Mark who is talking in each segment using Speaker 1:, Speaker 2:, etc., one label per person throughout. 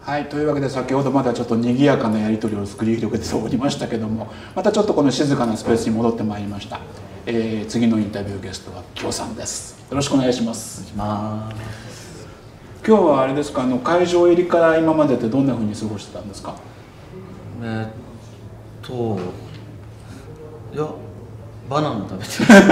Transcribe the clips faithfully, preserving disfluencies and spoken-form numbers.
Speaker 1: はい、というわけで先ほどまではちょっと賑やかなやり取りを繰り広げておりましたけども、またちょっとこの静かなスペースに戻ってまいりました。えー、次のインタビューゲストは京さんです。よろしくお願いします。
Speaker 2: お願いします。
Speaker 1: 今日はあれですか、あの会場入りから今までってどんなふうに過ごしてたんですか？
Speaker 2: えー、っといやバナナ食べて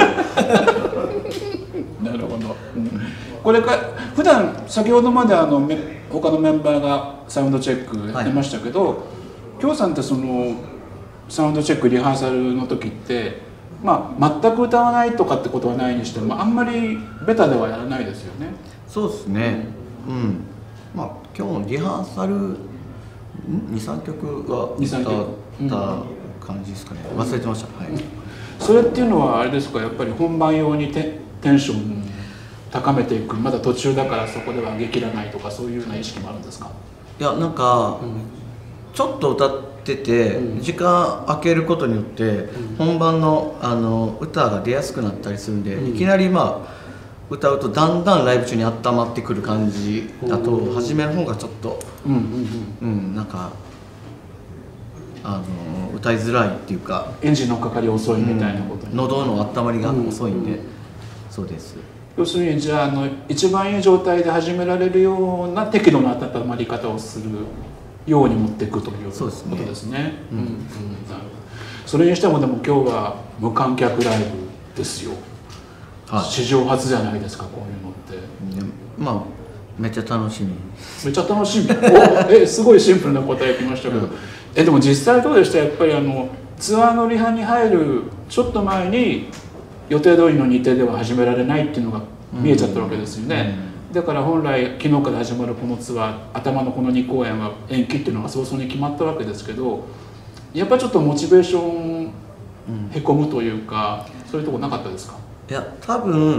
Speaker 1: なるほど、うん、これか普段先ほどまであの他のメンバーがサウンドチェックやってましたけど、京、はい、さんってそのサウンドチェックリハーサルの時ってまあ全く歌わないとかってことはないにしてもあんまりベタではやらないですよね。
Speaker 2: そうですね、うん、うん、まあ今日のリハーサルにさんきょくは歌った感じですかね、うん、忘れてました、はい、うん、
Speaker 1: それっていうのはあれですか、やっぱり本番用にテテンション高めていく、まだ途中だからそこでは上げきらないとかそういうような意識もあるんですか？
Speaker 2: いやなんか、うん、ちょっと歌ってて、うん、時間空けることによって、うん、本番 の, あの歌が出やすくなったりするんで、うん、いきなりまあ歌うとだんだんライブ中に温まってくる感じだと初めの方がちょっとなんかあの歌いづらいっていうか
Speaker 1: エンジンのかかり遅いみたいなことに、
Speaker 2: うん、喉の温まりが遅いんで、うんうん、そうです。
Speaker 1: 要するにじゃあ、あの一番いい状態で始められるような適度な温まり方をするように持っていくということですね。それにしてもでも今日は無観客ライブですよ。はい、史上初じゃないですか、こういうのって。
Speaker 2: まあめっちゃ楽しみ。
Speaker 1: めっちゃ楽しみ。おえすごいシンプルな答えきましたけど、うん、えでも実際どうでした？やっぱりあのツアーのリハに入るちょっと前に予定通りの日程では始められないっていうのが見えちゃったわけですよね。うん、だから本来昨日から始まるこのツアー、頭のこのにこうえんは延期っていうのが早々に決まったわけですけど、やっぱりちょっとモチベーションへこむというか、うん、そういうとこなかったですか？
Speaker 2: いや多分、うん、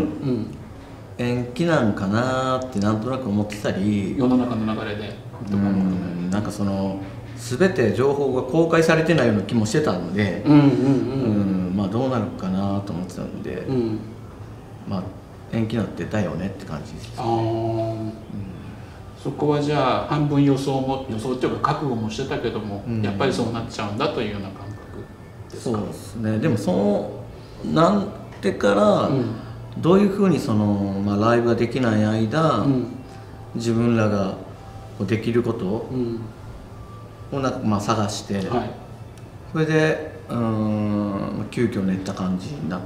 Speaker 2: 延期なんかなってなんとなく思ってたり、
Speaker 1: 世の中の流れで
Speaker 2: とかも、うん、なんかその全て情報が公開されてないような気もしてたので、まあどうなるかなと思ってたので、うん、まあ延期なんてだよねって感じです、ね。あ、うん、
Speaker 1: そこはじゃあ半分予想も予想っていうか覚悟もしてたけども、うん、やっぱりそうなっちゃうんだというような感覚ですか？
Speaker 2: そうですね。でもそのなんてから、うん、どういうふうにその、まあ、ライブができない間、うん、自分らができることをなんか、まあ、探して、はい、それでうーん急遽練った感じになって、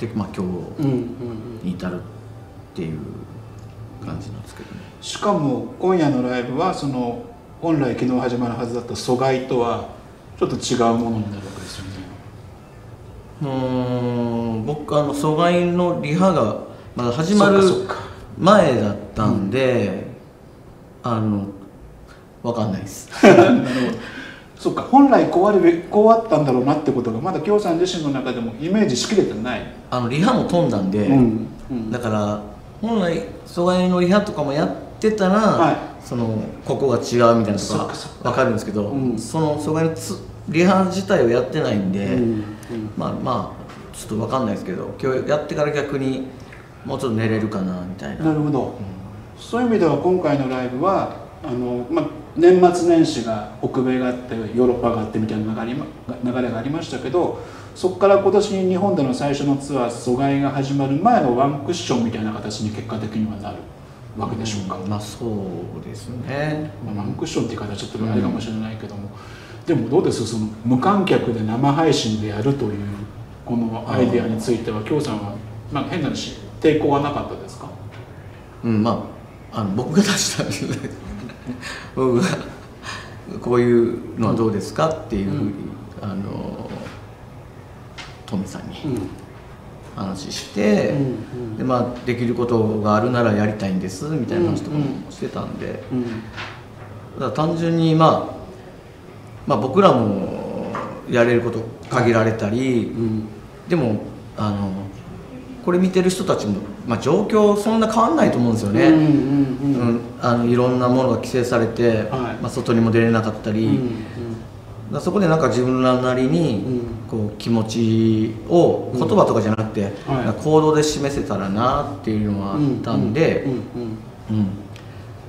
Speaker 2: まあ、今日に至るっていう感じなんですけどね。
Speaker 1: しかも今夜のライブはその本来昨日始まるはずだった疎外とはちょっと違うものになるわけですよね。
Speaker 2: うーん僕あの疎外のリハがまだ始まる前だったんで、うん、あの分かんないですなるほど。
Speaker 1: そうか、本来こうあるべこうあったんだろうなってことがまだ京さん自身の中でもイメージしきれてない。
Speaker 2: あのリハも飛んだんで、うんうん、だから本来疎外のリハとかもやってたら、はい、そのここが違うみたいなとか分かるんですけど、うん、その疎外のつリハ自体をやってないんで、うんうん、まあまあちょっと分かんないですけど、今日やってから逆にもうちょっと寝れるかなみたいな。
Speaker 1: なるほど、うん、そういう意味では今回のライブはあの、まあ、年末年始が北米があってヨーロッパがあってみたいな流れがありましたけど、そこから今年に日本での最初のツアー疎外が始まる前のワンクッションみたいな形に結果的にはなるわけでしょうか。
Speaker 2: うん、まあそうですね、
Speaker 1: まあ、ワンクッションって言い方はちょっとあれかもしれないけども、うん、でもどうです、その無観客で生配信でやるというこのアイデアについては京さんは、まあ、変な話抵抗はなかったですか？
Speaker 2: うん、まあ、あの僕が出したんで僕がこういうのはどうですかっていうふうに、うん、あのトミさんに話して、うんうん、でまあ、できることがあるならやりたいんですみたいな話とかもしてたんで、うんうん、だから単純に、まあ、まあ僕らもやれること限られたり、うん、でもあのこれ見てる人たちも、まあ、状況そんな変わんないと思うんですよね。いろんなものが規制されて、はい、まあ、外にも出れなかったり、うんうん、だそこでなんか自分らなりにこう気持ちを言葉とかじゃなくて、うんはい、行動で示せたらなっていうのはあったんで、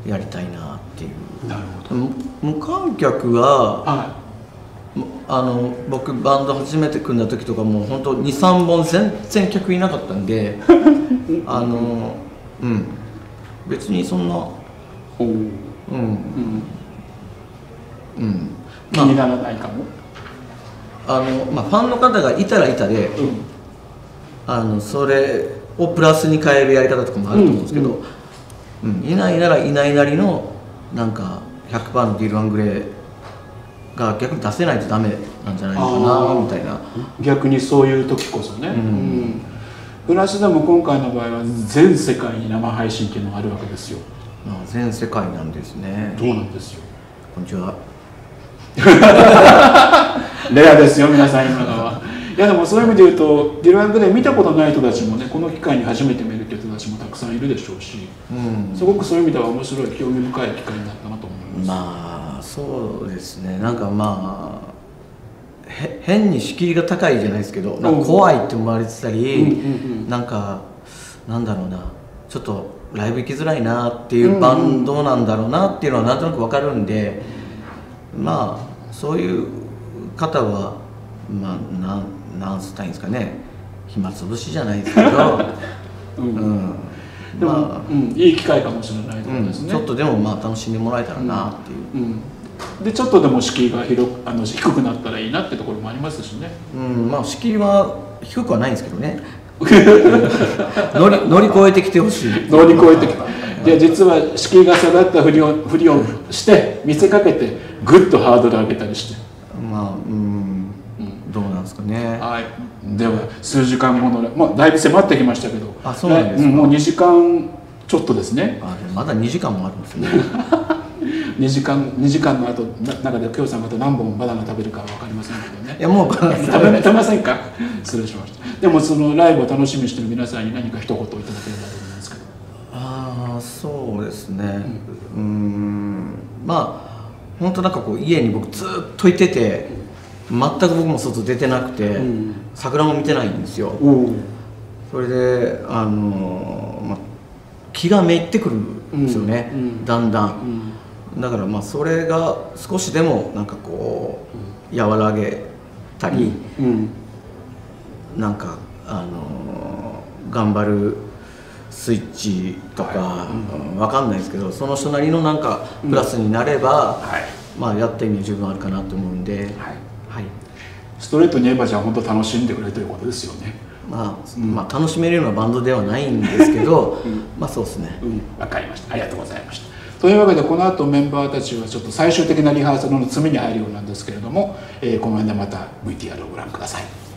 Speaker 2: やりたいなっていう。
Speaker 1: なるほど。
Speaker 2: 無観客は、
Speaker 1: は
Speaker 2: あの僕バンド初めて組んだ時とかもう本当にさんぼん全然客いなかったんであのうん別にそんな
Speaker 1: おうん
Speaker 2: うんうん
Speaker 1: 気にならないかも。
Speaker 2: あの、まあ、ファンの方がいたらいたで、
Speaker 1: うん、
Speaker 2: あのそれをプラスに変えるやり方とかもあると思うんですけど、うんうん、いないならいないなりのなんか ひゃくパーセント のディル・アングレーが逆に出せないとダメなんじゃないのかなみたいな。
Speaker 1: 逆にそういう時こそね、うんうん、フランスでも今回の場合は全世界に生配信っていうのがあるわけですよ。
Speaker 2: ああ全世界なんですね。
Speaker 1: そうなんですよ。
Speaker 2: こんにちは。
Speaker 1: レアですよ皆さん今のは。いやでもそういう意味で言うとディル・アングレー見たことない人たちもねこの機会に初めて見るっていう人たちもたくさんいるでしょうし、うん、すごくそういう意味では面白い興味深い機会になったなと思います。
Speaker 2: まあそうですね。なんかまあへ変に敷居が高いじゃないですけどなんか怖いって思われてたり、うんうんうん、なんかなんだろうなちょっとライブ行きづらいなっていうバンドなんだろうなっていうのはなんとなく分かるんで、まあそういう方はまあなんなんつったらいいんですかね暇つぶしじゃないですけど、うんうん、
Speaker 1: でも、まあうん、いい機会かもしれないところですね、
Speaker 2: うん、ちょっとでもまあ楽しんでもらえたらなっていう、うん
Speaker 1: うん、でちょっとでも敷居が広あの低くなったらいいなってところもありますしね、
Speaker 2: うんまあ敷居は低くはないんですけどね乗り乗り越えてきてほしい。
Speaker 1: 乗り越えてきてで実は敷居が下がったふりをふりをして見せかけてぐっとハードル上げたりして
Speaker 2: まあうんどうなんですかね。
Speaker 1: はい、では数時間後の、まあ、だいぶ迫ってきましたけど、
Speaker 2: あそうなんですか、
Speaker 1: うん、もうにじかんちょっとですね。
Speaker 2: あでもまだにじかんもあるんですね
Speaker 1: にじかんにじかんの後な中で今日さんがと何本バナナ食べるかは分かりませんけどね。
Speaker 2: いやもうバナナ
Speaker 1: 食べ食べませんか失礼しました。でもそのライブを楽しみにしている皆さんに何か一言いただければと思いますけど。
Speaker 2: ああそうですねうん、うんまあ本当なんかこう家に僕ずっといてて全く僕も外出てなくて、うん、桜も見てないんですよ、うん、それであのーまあ、気がめいってくるんですよね、うん、だんだん、うん、だからまあそれが少しでもなんかこう和らげたり、うん、なんかあのー、頑張るスイッチとか、はいうん、分かんないですけどその人なりのなんかプラスになれば、うんはいまあ、やった意味は十分あるかなと思うんで、はいはい、
Speaker 1: ストレートに言えばじゃあ本当楽しんでくれということですよね。
Speaker 2: まあ、うん、まあ楽しめるようなバンドではないんですけど、うん、まあそうですね。
Speaker 1: うん、分かりました。ありがとうございました。というわけでこの後メンバーたちはちょっと最終的なリハーサルの詰めに入るようなんですけれども、えー、この辺でまた ブイティーアール をご覧ください。